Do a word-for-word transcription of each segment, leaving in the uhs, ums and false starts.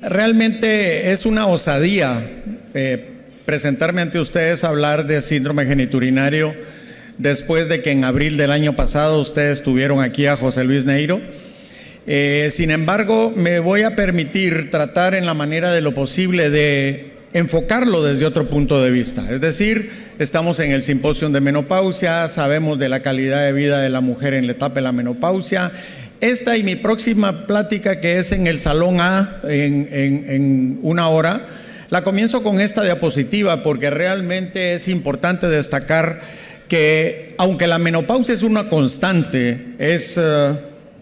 Realmente es una osadía eh, presentarme ante ustedes a hablar de síndrome genitourinario después de que en abril del año pasado ustedes tuvieron aquí a José Luis Neiro. Eh, sin embargo, me voy a permitir tratar en la manera de lo posible de enfocarlo desde otro punto de vista. Es decir, estamos en el simposio de menopausia, sabemos de la calidad de vida de la mujer en la etapa de la menopausia. Esta y mi próxima plática, que es en el Salón A en, en, en una hora, la comienzo con esta diapositiva porque realmente es importante destacar que aunque la menopausia es una constante, es, uh,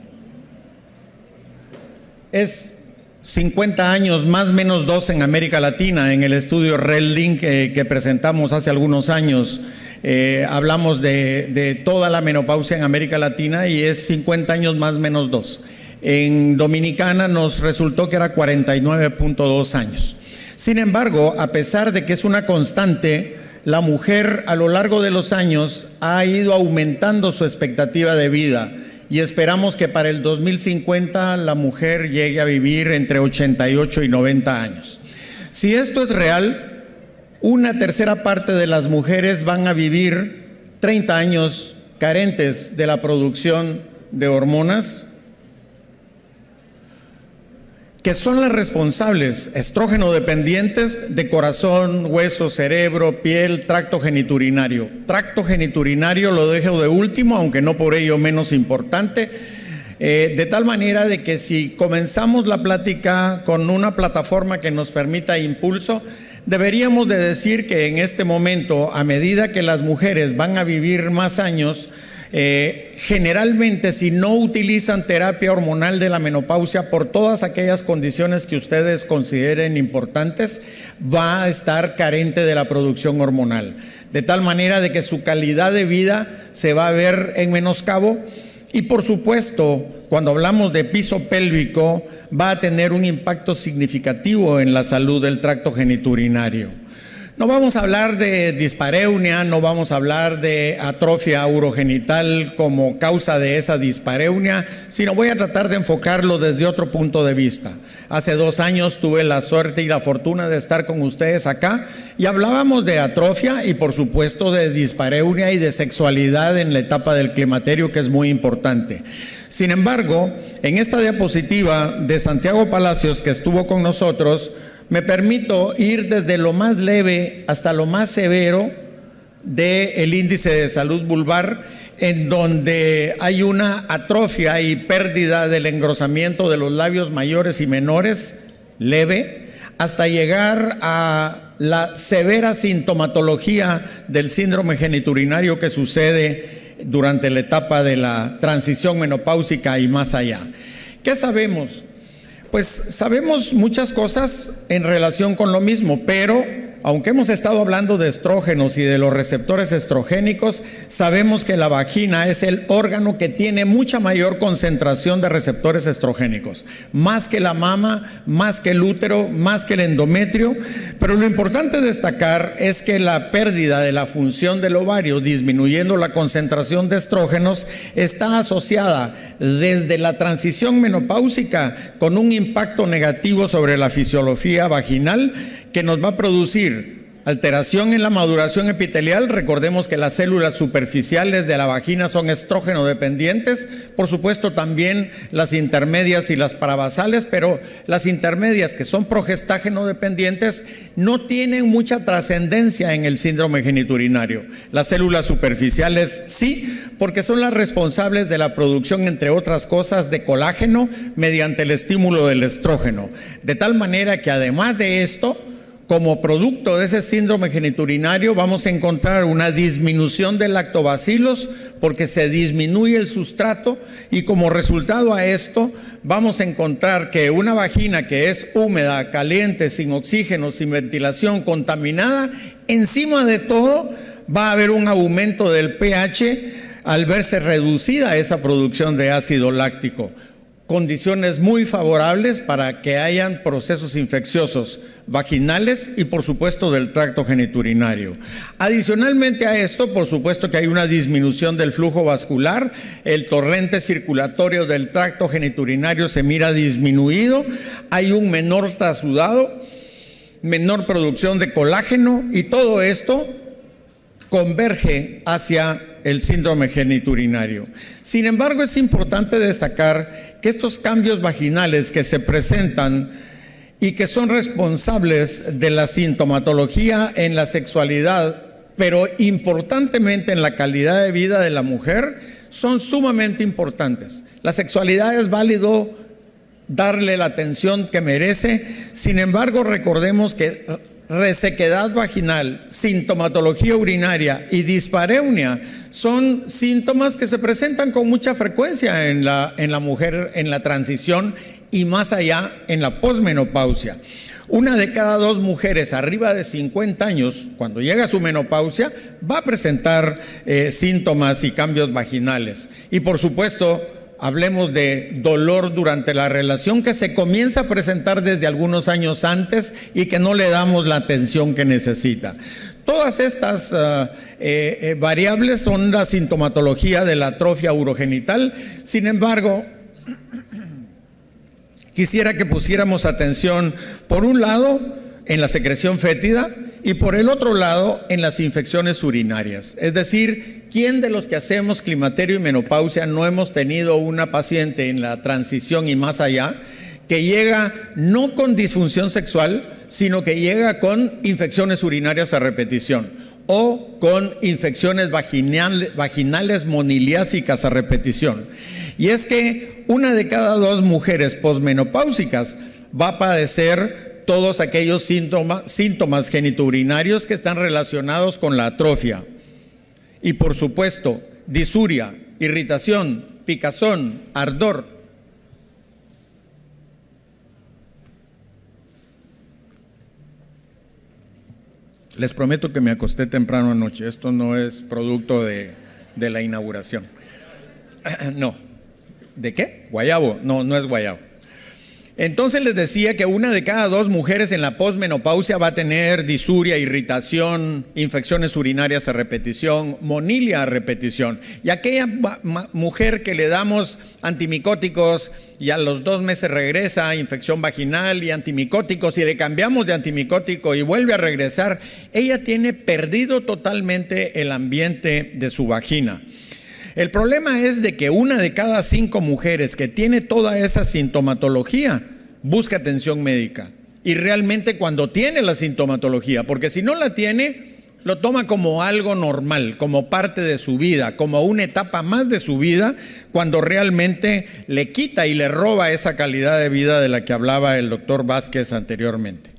es cincuenta años más menos dos en América Latina. En el estudio RedLink eh, que presentamos hace algunos años, eh, hablamos de, de toda la menopausia en América Latina y es cincuenta años más menos dos. En Dominicana nos resultó que era cuarenta y nueve punto dos años. Sin embargo, a pesar de que es una constante, la mujer a lo largo de los años ha ido aumentando su expectativa de vida y esperamos que para el dos mil cincuenta la mujer llegue a vivir entre ochenta y ocho y noventa años. Si esto es real, una tercera parte de las mujeres van a vivir treinta años carentes de la producción de hormonas que son las responsables, estrógeno dependientes, de corazón, hueso, cerebro, piel, tracto genitourinario. Tracto genitourinario lo dejo de último, aunque no por ello menos importante, eh, de tal manera de que si comenzamos la plática con una plataforma que nos permita impulso, deberíamos de decir que en este momento, a medida que las mujeres van a vivir más años, Eh, generalmente si no utilizan terapia hormonal de la menopausia por todas aquellas condiciones que ustedes consideren importantes, va a estar carente de la producción hormonal, de tal manera de que su calidad de vida se va a ver en menoscabo y por supuesto cuando hablamos de piso pélvico va a tener un impacto significativo en la salud del tracto genitourinario. No vamos a hablar de dispareunia, no vamos a hablar de atrofia urogenital como causa de esa dispareunia, sino voy a tratar de enfocarlo desde otro punto de vista. Hace dos años tuve la suerte y la fortuna de estar con ustedes acá y hablábamos de atrofia y por supuesto de dispareunia y de sexualidad en la etapa del climaterio, que es muy importante. Sin embargo, en esta diapositiva de Santiago Palacios, que estuvo con nosotros, me permito ir desde lo más leve hasta lo más severo del índice de salud vulvar, en donde hay una atrofia y pérdida del engrosamiento de los labios mayores y menores, leve, hasta llegar a la severa sintomatología del síndrome genitourinario que sucede durante la etapa de la transición menopáusica y más allá. ¿Qué sabemos? Pues sabemos muchas cosas en relación con lo mismo, pero aunque hemos estado hablando de estrógenos y de los receptores estrogénicos, sabemos que la vagina es el órgano que tiene mucha mayor concentración de receptores estrogénicos, más que la mama, más que el útero, más que el endometrio. Pero lo importante destacar es que la pérdida de la función del ovario, disminuyendo la concentración de estrógenos, está asociada desde la transición menopáusica con un impacto negativo sobre la fisiología vaginal que nos va a producir alteración en la maduración epitelial. Recordemos que las células superficiales de la vagina son estrógeno dependientes, por supuesto también las intermedias y las parabasales, pero las intermedias, que son progestágeno dependientes, no tienen mucha trascendencia en el síndrome genitourinario. Las células superficiales sí, porque son las responsables de la producción, entre otras cosas, de colágeno mediante el estímulo del estrógeno, de tal manera que además de esto, como producto de ese síndrome genitourinario, vamos a encontrar una disminución de lactobacilos porque se disminuye el sustrato y como resultado a esto vamos a encontrar que una vagina que es húmeda, caliente, sin oxígeno, sin ventilación, contaminada, encima de todo va a haber un aumento del pH al verse reducida esa producción de ácido láctico. condiciones muy favorables para que hayan procesos infecciosos vaginales y por supuesto del tracto genitourinario. Adicionalmente a esto, por supuesto que hay una disminución del flujo vascular, el torrente circulatorio del tracto genitourinario se mira disminuido, hay un menor trasudado, menor producción de colágeno y todo esto converge hacia el síndrome genitourinario. Sin embargo, es importante destacar que estos cambios vaginales que se presentan y que son responsables de la sintomatología en la sexualidad, pero importantemente en la calidad de vida de la mujer, son sumamente importantes. La sexualidad es válido darle la atención que merece, sin embargo, recordemos que resequedad vaginal, sintomatología urinaria y dispareunia son síntomas que se presentan con mucha frecuencia en la, en la mujer en la transición y más allá en la posmenopausia. Una de cada dos mujeres arriba de cincuenta años, cuando llega a su menopausia, va a presentar eh, síntomas y cambios vaginales. Y por supuesto, hablemos de dolor durante la relación que se comienza a presentar desde algunos años antes y que no le damos la atención que necesita. Todas estas uh, eh, eh, variables son la sintomatología de la atrofia urogenital. Sin embargo, quisiera que pusiéramos atención, por un lado, en la secreción fétida y por el otro lado, en las infecciones urinarias. Es decir, ¿quién de los que hacemos climaterio y menopausia no hemos tenido una paciente en la transición y más allá que llega no con disfunción sexual, sino que llega con infecciones urinarias a repetición o con infecciones vaginal, vaginales moniliásicas a repetición? Y es que una de cada dos mujeres posmenopáusicas va a padecer todos aquellos síntomas, síntomas genitourinarios que están relacionados con la atrofia. Y por supuesto, disuria, irritación, picazón, ardor. Les prometo que me acosté temprano anoche. Esto no es producto de, de la inauguración. No. ¿De qué? Guayabo. No, no es guayabo. Entonces les decía que una de cada dos mujeres en la posmenopausia va a tener disuria, irritación, infecciones urinarias a repetición, monilia a repetición. Y aquella mujer que le damos antimicóticos y a los dos meses regresa, infección vaginal y antimicóticos, y le cambiamos de antimicótico y vuelve a regresar, ella tiene perdido totalmente el ambiente de su vagina. El problema es de que una de cada cinco mujeres que tiene toda esa sintomatología busca atención médica. Y realmente cuando tiene la sintomatología, porque si no la tiene, lo toma como algo normal, como parte de su vida, como una etapa más de su vida, cuando realmente le quita y le roba esa calidad de vida de la que hablaba el doctor Vázquez anteriormente.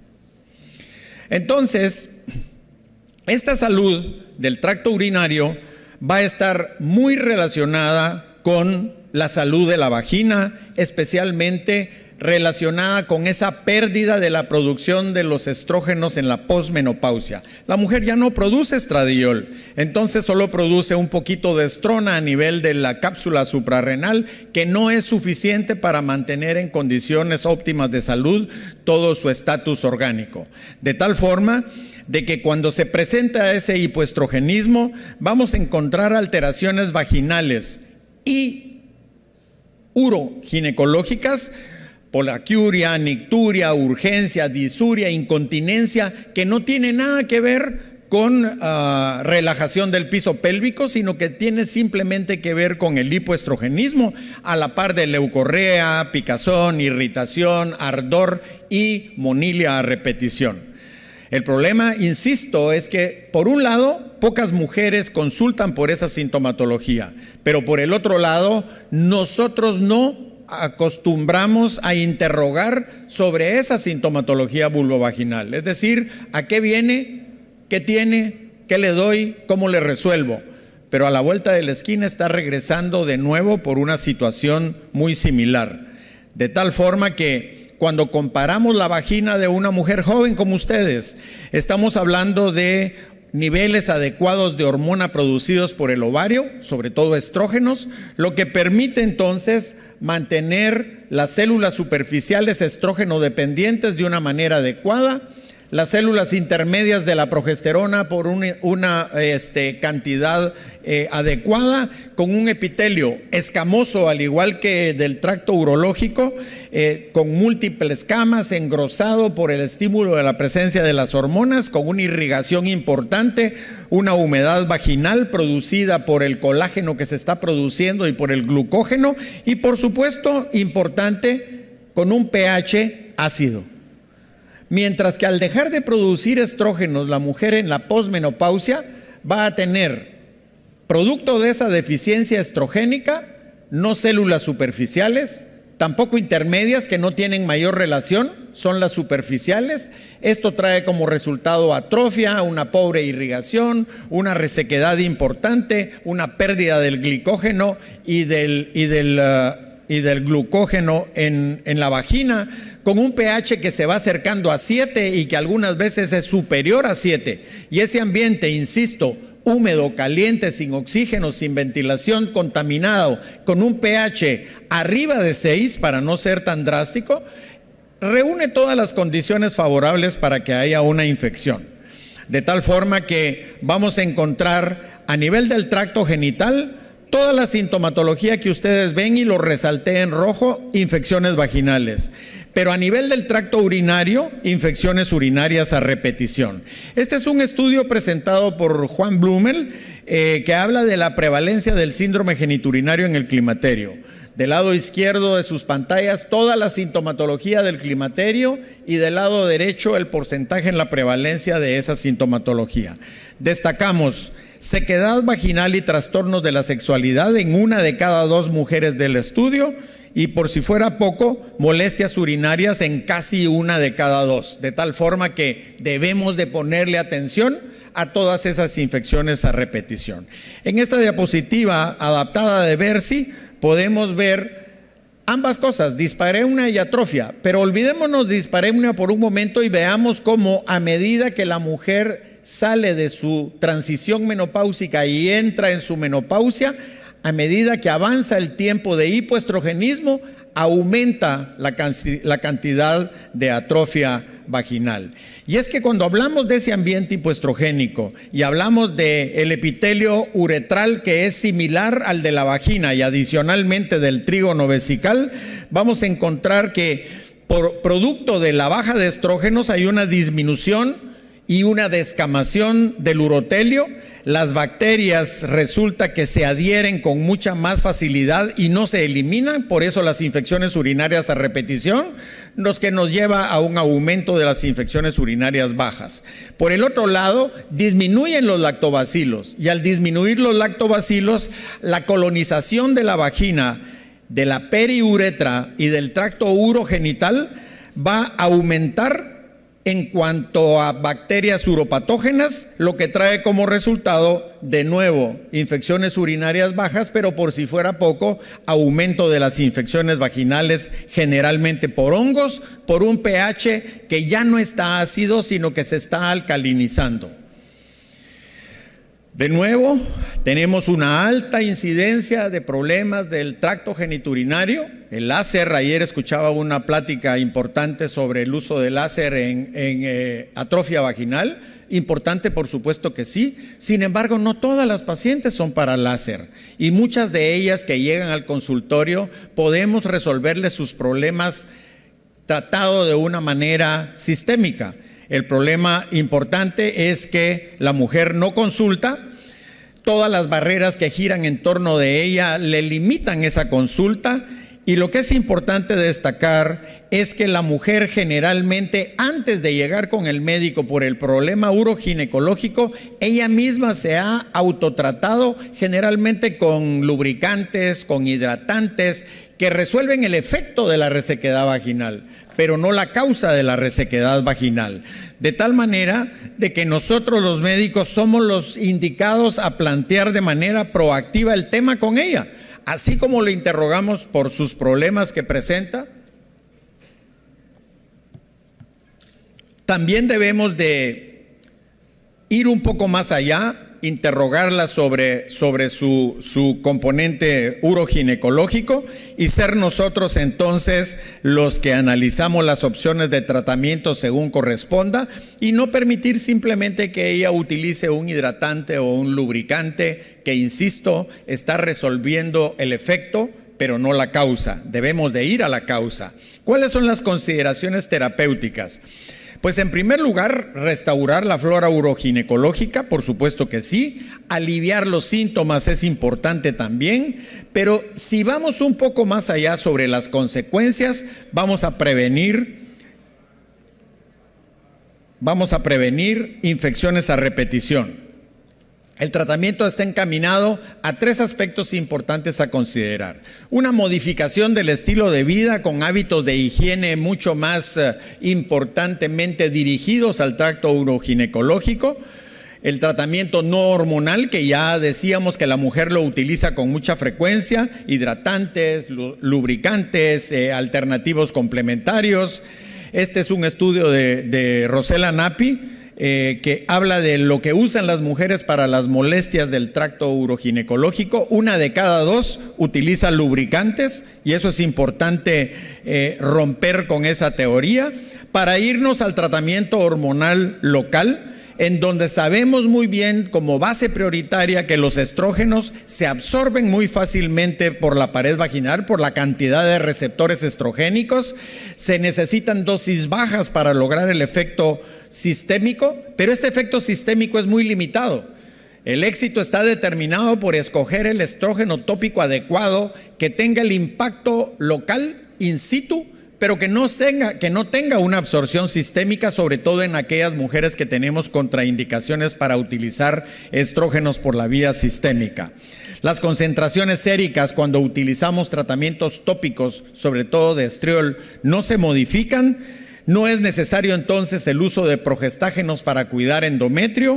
Entonces, esta salud del tracto urinario va a estar muy relacionada con la salud de la vagina, especialmente relacionada con esa pérdida de la producción de los estrógenos en la posmenopausia. La mujer ya no produce estradiol, entonces solo produce un poquito de estrona a nivel de la cápsula suprarrenal, que no es suficiente para mantener en condiciones óptimas de salud todo su estatus orgánico. De tal forma de que cuando se presenta ese hipoestrogenismo vamos a encontrar alteraciones vaginales y uroginecológicas, polaquiuria, nicturia, urgencia, disuria, incontinencia, que no tiene nada que ver con uh, relajación del piso pélvico, sino que tiene simplemente que ver con el hipoestrogenismo, a la par de leucorrea, picazón, irritación, ardor y monilia a repetición. El problema, insisto, es que por un lado, pocas mujeres consultan por esa sintomatología, pero por el otro lado, nosotros no acostumbramos a interrogar sobre esa sintomatología vulvovaginal. Es decir, ¿a qué viene? ¿Qué tiene? ¿Qué le doy? ¿Cómo le resuelvo? Pero a la vuelta de la esquina está regresando de nuevo por una situación muy similar. De tal forma que cuando comparamos la vagina de una mujer joven como ustedes, estamos hablando de niveles adecuados de hormona producidos por el ovario, sobre todo estrógenos, lo que permite entonces mantener las células superficiales estrógeno dependientes de una manera adecuada, las células intermedias de la progesterona por una, una este, cantidad eh, adecuada, con un epitelio escamoso al igual que del tracto urológico, eh, con múltiples camas, engrosado por el estímulo de la presencia de las hormonas, con una irrigación importante, una humedad vaginal producida por el colágeno que se está produciendo y por el glucógeno, y por supuesto, importante, con un pH ácido. Mientras que al dejar de producir estrógenos, la mujer en la posmenopausia va a tener, producto de esa deficiencia estrogénica, no células superficiales, tampoco intermedias que no tienen mayor relación, son las superficiales. Esto trae como resultado atrofia, una pobre irrigación, una resequedad importante, una pérdida del glicógeno y del, y del, uh, y del glucógeno en, en la vagina, con un pH que se va acercando a siete y que algunas veces es superior a siete. Y ese ambiente, insisto, húmedo, caliente, sin oxígeno, sin ventilación, contaminado, con un pH arriba de seis, para no ser tan drástico, reúne todas las condiciones favorables para que haya una infección. De tal forma que vamos a encontrar a nivel del tracto genital toda la sintomatología que ustedes ven, y lo resalté en rojo, infecciones vaginales. Pero a nivel del tracto urinario, infecciones urinarias a repetición. Este es un estudio presentado por Juan Blumel, eh, que habla de la prevalencia del síndrome geniturinario en el climaterio. Del lado izquierdo de sus pantallas, toda la sintomatología del climaterio, y del lado derecho el porcentaje en la prevalencia de esa sintomatología. Destacamos sequedad vaginal y trastornos de la sexualidad en una de cada dos mujeres del estudio, y por si fuera poco, molestias urinarias en casi una de cada dos, de tal forma que debemos de ponerle atención a todas esas infecciones a repetición. En esta diapositiva adaptada de Bercy podemos ver ambas cosas, dispareunia y atrofia, pero olvidémonos de dispareunia por un momento y veamos cómo a medida que la mujer sale de su transición menopáusica y entra en su menopausia, a medida que avanza el tiempo de hipoestrogenismo, aumenta la, la cantidad de atrofia vaginal. Y es que cuando hablamos de ese ambiente hipoestrogénico y hablamos del epitelio uretral, que es similar al de la vagina y adicionalmente del trígono vesical, vamos a encontrar que por producto de la baja de estrógenos hay una disminución y una descamación del urotelio. Las bacterias resulta que se adhieren con mucha más facilidad y no se eliminan, por eso las infecciones urinarias a repetición, lo que nos lleva a un aumento de las infecciones urinarias bajas. Por el otro lado, disminuyen los lactobacilos, y al disminuir los lactobacilos, la colonización de la vagina, de la periuretra y del tracto urogenital va a aumentar en cuanto a bacterias uropatógenas, lo que trae como resultado, de nuevo, infecciones urinarias bajas, pero por si fuera poco, aumento de las infecciones vaginales, generalmente por hongos, por un pH que ya no está ácido, sino que se está alcalinizando. De nuevo, tenemos una alta incidencia de problemas del tracto geniturinario. El láser, ayer escuchaba una plática importante sobre el uso del láser en, en eh, atrofia vaginal. Importante, por supuesto que sí. Sin embargo, no todas las pacientes son para láser, y muchas de ellas que llegan al consultorio podemos resolverles sus problemas tratado de una manera sistémica. El problema importante es que la mujer no consulta, todas las barreras que giran en torno de ella le limitan esa consulta, y lo que es importante destacar es que la mujer generalmente, antes de llegar con el médico por el problema uroginecológico, ella misma se ha autotratado generalmente con lubricantes, con hidratantes que resuelven el efecto de la resequedad vaginal, pero no la causa de la resequedad vaginal. De tal manera de que nosotros los médicos somos los indicados a plantear de manera proactiva el tema con ella. Así como le interrogamos por sus problemas que presenta, también debemos de ir un poco más allá, interrogarla sobre, sobre su, su componente uroginecológico y ser nosotros entonces los que analizamos las opciones de tratamiento según corresponda y no permitir simplemente que ella utilice un hidratante o un lubricante que, insisto, está resolviendo el efecto pero no la causa. Debemos de ir a la causa. ¿Cuáles son las consideraciones terapéuticas? Pues en primer lugar, restaurar la flora uroginecológica, por supuesto que sí. Aliviar los síntomas es importante también, pero si vamos un poco más allá sobre las consecuencias, vamos a prevenir, vamos a prevenir infecciones a repetición. El tratamiento está encaminado a tres aspectos importantes a considerar. Una modificación del estilo de vida con hábitos de higiene mucho más eh, importantemente dirigidos al tracto uroginecológico. El tratamiento no hormonal, que ya decíamos que la mujer lo utiliza con mucha frecuencia, hidratantes, lubricantes, eh, alternativos complementarios. Este es un estudio de, de Rosela Nappi, Eh, que habla de lo que usan las mujeres para las molestias del tracto uroginecológico. Una de cada dos utiliza lubricantes y eso es importante eh, romper con esa teoría para irnos al tratamiento hormonal local, en donde sabemos muy bien como base prioritaria que los estrógenos se absorben muy fácilmente por la pared vaginal, por la cantidad de receptores estrogénicos. Se necesitan dosis bajas para lograr el efecto sistémico, pero este efecto sistémico es muy limitado. El éxito está determinado por escoger el estrógeno tópico adecuado que tenga el impacto local, in situ, pero que no tenga, que no tenga una absorción sistémica, sobre todo en aquellas mujeres que tenemos contraindicaciones para utilizar estrógenos por la vía sistémica. Las concentraciones séricas cuando utilizamos tratamientos tópicos, sobre todo de estriol, no se modifican. No es necesario entonces el uso de progestágenos para cuidar endometrio.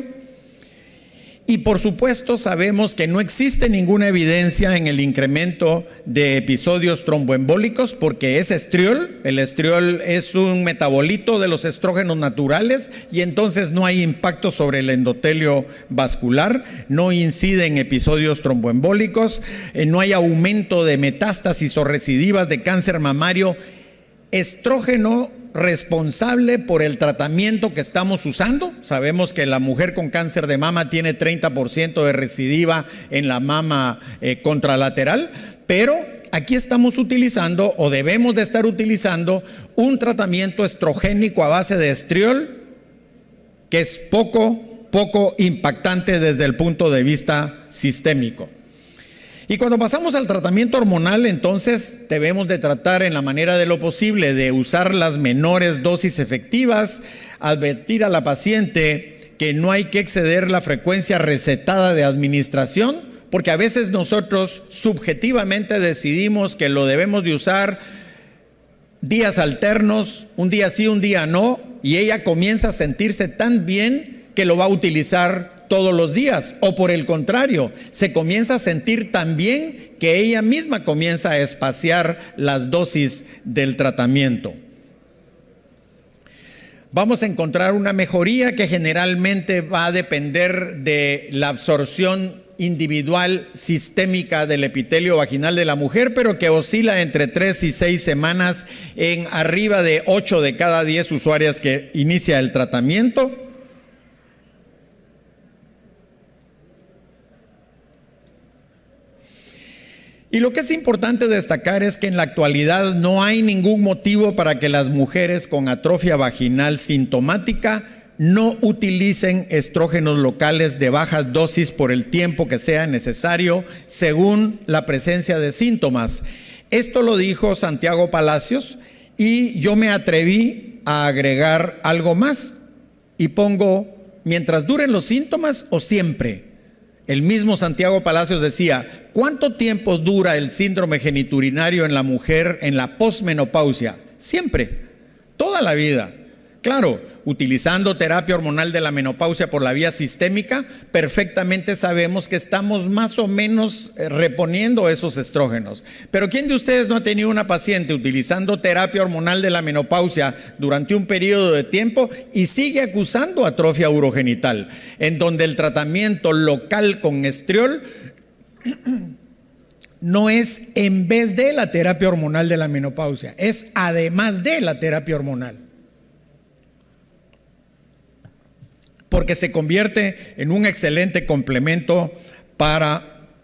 Y por supuesto sabemos que no existe ninguna evidencia en el incremento de episodios tromboembólicos porque es estriol. El estriol es un metabolito de los estrógenos naturales y entonces no hay impacto sobre el endotelio vascular, no incide en episodios tromboembólicos, eh, no hay aumento de metástasis o recidivas de cáncer mamario. Estrógeno responsable por el tratamiento que estamos usando. Sabemos que la mujer con cáncer de mama tiene treinta por ciento de recidiva en la mama eh, contralateral, pero aquí estamos utilizando o debemos de estar utilizando un tratamiento estrogénico a base de estriol que es poco, poco impactante desde el punto de vista sistémico. Y cuando pasamos al tratamiento hormonal, entonces debemos de tratar en la manera de lo posible de usar las menores dosis efectivas, advertir a la paciente que no hay que exceder la frecuencia recetada de administración, porque a veces nosotros subjetivamente decidimos que lo debemos de usar días alternos, un día sí, un día no, y ella comienza a sentirse tan bien que lo va a utilizar todos los días, o por el contrario, se comienza a sentir tan bien que ella misma comienza a espaciar las dosis del tratamiento. Vamos a encontrar una mejoría que generalmente va a depender de la absorción individual sistémica del epitelio vaginal de la mujer, pero que oscila entre tres y seis semanas en arriba de ocho de cada diez usuarias que inicia el tratamiento. Y lo que es importante destacar es que en la actualidad no hay ningún motivo para que las mujeres con atrofia vaginal sintomática no utilicen estrógenos locales de bajas dosis por el tiempo que sea necesario según la presencia de síntomas. Esto lo dijo Santiago Palacios y yo me atreví a agregar algo más y pongo mientras duren los síntomas o siempre. El mismo Santiago Palacios decía, ¿cuánto tiempo dura el síndrome geniturinario en la mujer en la posmenopausia? Siempre, toda la vida. Claro, utilizando terapia hormonal de la menopausia por la vía sistémica, perfectamente sabemos que estamos más o menos reponiendo esos estrógenos. Pero ¿quién de ustedes no ha tenido una paciente utilizando terapia hormonal de la menopausia durante un periodo de tiempo y sigue acusando atrofia urogenital, en donde el tratamiento local con estriol no es en vez de la terapia hormonal de la menopausia, es además de la terapia hormonal? Porque se convierte en un excelente complemento para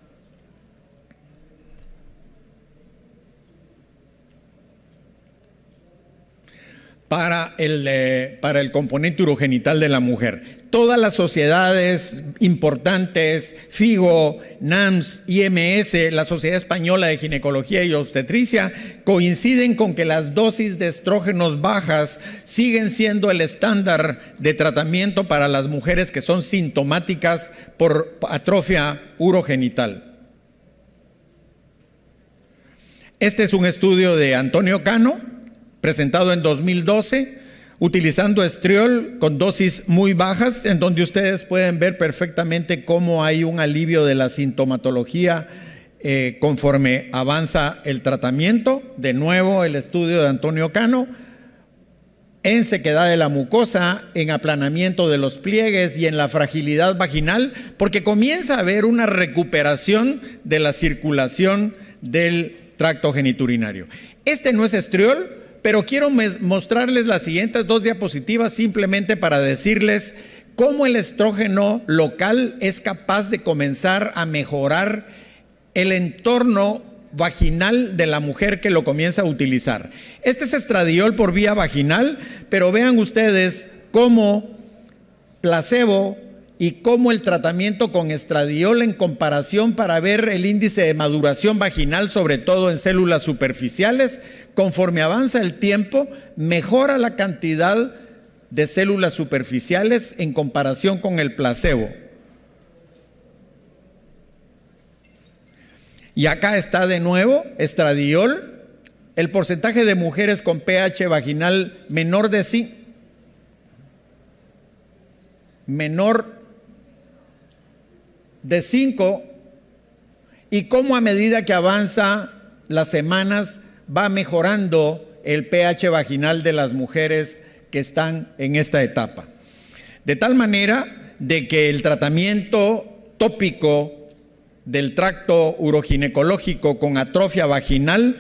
para el, eh, para el componente urogenital de la mujer. Todas las sociedades importantes, FIGO, NAMS, I M S, la Sociedad Española de Ginecología y Obstetricia, coinciden con que las dosis de estrógenos bajas siguen siendo el estándar de tratamiento para las mujeres que son sintomáticas por atrofia urogenital. Este es un estudio de Antonio Cano, presentado en dos mil doce, utilizando estriol con dosis muy bajas, en donde ustedes pueden ver perfectamente cómo hay un alivio de la sintomatología eh, conforme avanza el tratamiento. De nuevo, el estudio de Antonio Cano, en sequedad de la mucosa, en aplanamiento de los pliegues y en la fragilidad vaginal, porque comienza a haber una recuperación de la circulación del tracto geniturinario. Este no es estriol, pero quiero mostrarles las siguientes dos diapositivas simplemente para decirles cómo el estrógeno local es capaz de comenzar a mejorar el entorno vaginal de la mujer que lo comienza a utilizar. Este es estradiol por vía vaginal, pero vean ustedes cómo placebo y cómo el tratamiento con estradiol en comparación para ver el índice de maduración vaginal, sobre todo en células superficiales, conforme avanza el tiempo, mejora la cantidad de células superficiales en comparación con el placebo. Y acá está de nuevo estradiol, el porcentaje de mujeres con pH vaginal menor de cinco, menor de cinco, y cómo a medida que avanza las semanas va mejorando el pH vaginal de las mujeres que están en esta etapa. De tal manera de que el tratamiento tópico del tracto uroginecológico con atrofia vaginal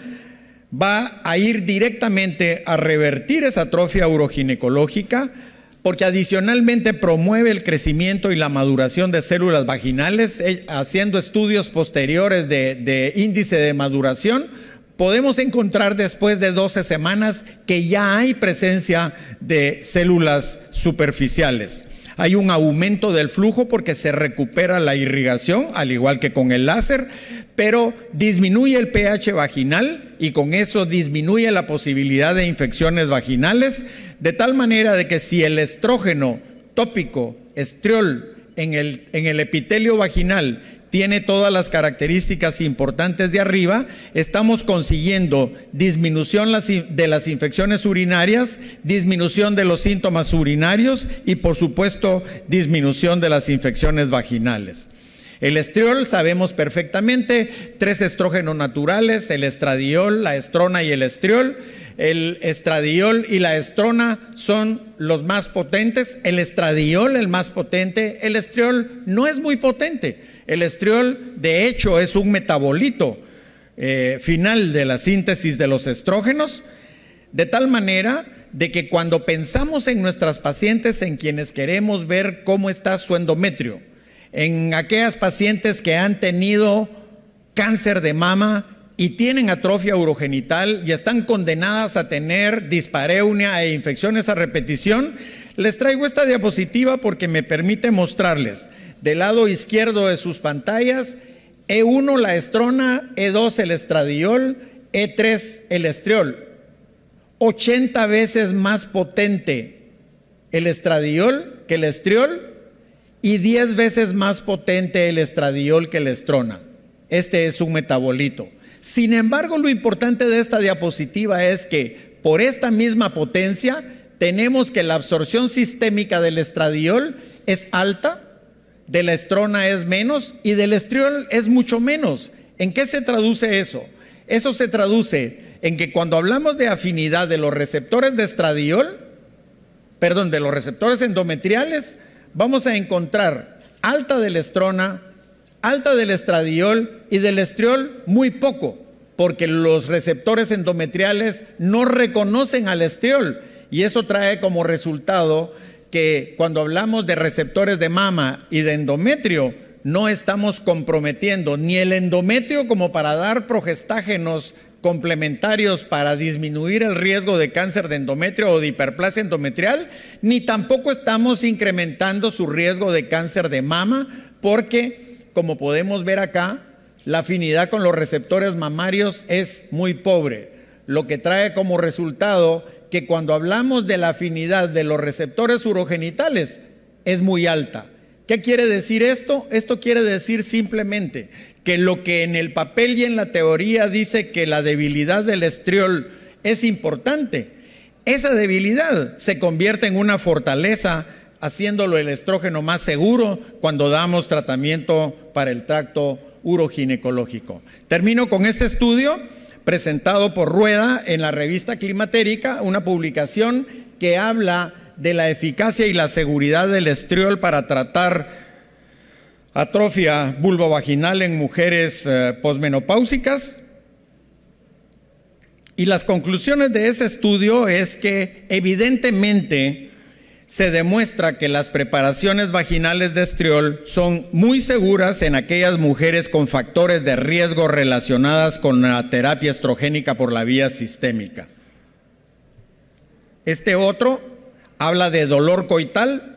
va a ir directamente a revertir esa atrofia uroginecológica, porque adicionalmente promueve el crecimiento y la maduración de células vaginales. Eh, haciendo estudios posteriores de, de índice de maduración, podemos encontrar después de doce semanas que ya hay presencia de células superficiales. Hay un aumento del flujo porque se recupera la irrigación, al igual que con el láser, pero disminuye el pH vaginal y con eso disminuye la posibilidad de infecciones vaginales, de tal manera de que si el estrógeno tópico, estriol, en el, en el epitelio vaginal tiene todas las características importantes de arriba, estamos consiguiendo disminución de las infecciones urinarias, disminución de los síntomas urinarios y, por supuesto, disminución de las infecciones vaginales. El estriol, sabemos perfectamente, tres estrógenos naturales, el estradiol, la estrona y el estriol. El estradiol y la estrona son los más potentes, el estradiol el más potente, el estriol no es muy potente. El estriol, de hecho, es un metabolito eh, final de la síntesis de los estrógenos, de tal manera de que cuando pensamos en nuestras pacientes en quienes queremos ver cómo está su endometrio, en aquellas pacientes que han tenido cáncer de mama y tienen atrofia urogenital y están condenadas a tener dispareunia e infecciones a repetición, les traigo esta diapositiva porque me permite mostrarles del lado izquierdo de sus pantallas E uno la estrona, E dos el estradiol, E tres el estriol. ochenta veces más potente el estradiol que el estriol y diez veces más potente el estradiol que la estrona. Este es un metabolito. Sin embargo, lo importante de esta diapositiva es que por esta misma potencia tenemos que la absorción sistémica del estradiol es alta, de la estrona es menos y del estriol es mucho menos. ¿En qué se traduce eso? Eso se traduce en que cuando hablamos de afinidad de los receptores de estradiol, perdón, de los receptores endometriales, vamos a encontrar alta de la estrona, alta del estradiol y del estriol muy poco, porque los receptores endometriales no reconocen al estriol y eso trae como resultado que cuando hablamos de receptores de mama y de endometrio, no estamos comprometiendo ni el endometrio como para dar progestágenos complementarios para disminuir el riesgo de cáncer de endometrio o de hiperplasia endometrial, ni tampoco estamos incrementando su riesgo de cáncer de mama, porque, como podemos ver acá, la afinidad con los receptores mamarios es muy pobre, lo que trae como resultado que cuando hablamos de la afinidad de los receptores urogenitales es muy alta. ¿Qué quiere decir esto? Esto quiere decir simplemente que lo que en el papel y en la teoría dice que la debilidad del estriol es importante, esa debilidad se convierte en una fortaleza, haciéndolo el estrógeno más seguro cuando damos tratamiento para el tracto uroginecológico. Termino con este estudio presentado por Rueda en la revista Climatérica, una publicación que habla de la eficacia y la seguridad del estriol para tratar atrofia vulvovaginal en mujeres eh, posmenopáusicas. Y las conclusiones de ese estudio es que evidentemente se demuestra que las preparaciones vaginales de estriol son muy seguras en aquellas mujeres con factores de riesgo relacionadas con la terapia estrogénica por la vía sistémica. Este otro habla de dolor coital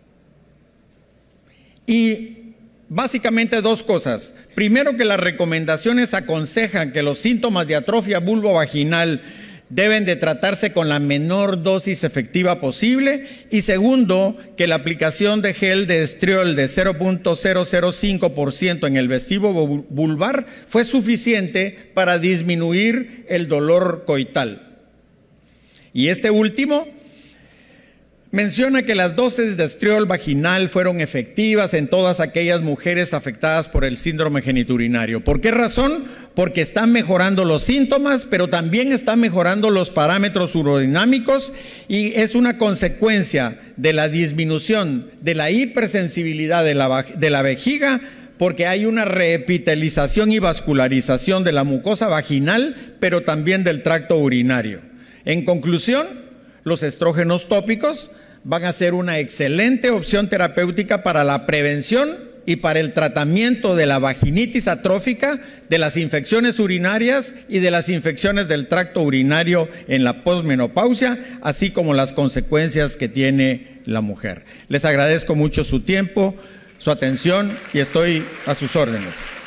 y básicamente dos cosas. Primero, que las recomendaciones aconsejan que los síntomas de atrofia vulvovaginal deben de tratarse con la menor dosis efectiva posible, y segundo, que la aplicación de gel de estriol de cero punto cero cero cinco por ciento en el vestíbulo vulvar fue suficiente para disminuir el dolor coital. Y este último menciona que las dosis de estriol vaginal fueron efectivas en todas aquellas mujeres afectadas por el síndrome genitourinario. ¿Por qué razón? Porque están mejorando los síntomas, pero también están mejorando los parámetros urodinámicos, y es una consecuencia de la disminución de la hipersensibilidad de la, de la vejiga, porque hay una reepitelización y vascularización de la mucosa vaginal, pero también del tracto urinario. En conclusión, los estrógenos tópicos van a ser una excelente opción terapéutica para la prevención y para el tratamiento de la vaginitis atrófica, de las infecciones urinarias y de las infecciones del tracto urinario en la posmenopausia, así como las consecuencias que tiene la mujer. Les agradezco mucho su tiempo, su atención, y estoy a sus órdenes.